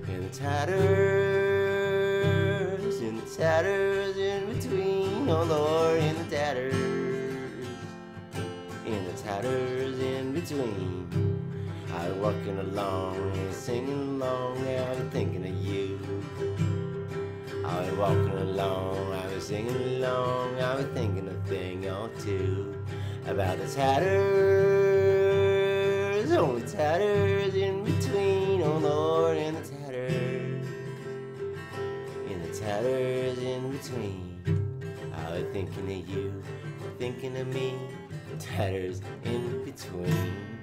In the tatters in between, oh Lord, in the tatters in between. I was walking along and singing along, I was thinking of you. I was walking along, I was singing along, I was thinking a thing or two about the tatters, oh the tatters in between, oh Lord, in the tatters in between. I was thinking of you, thinking of me, tatters in between.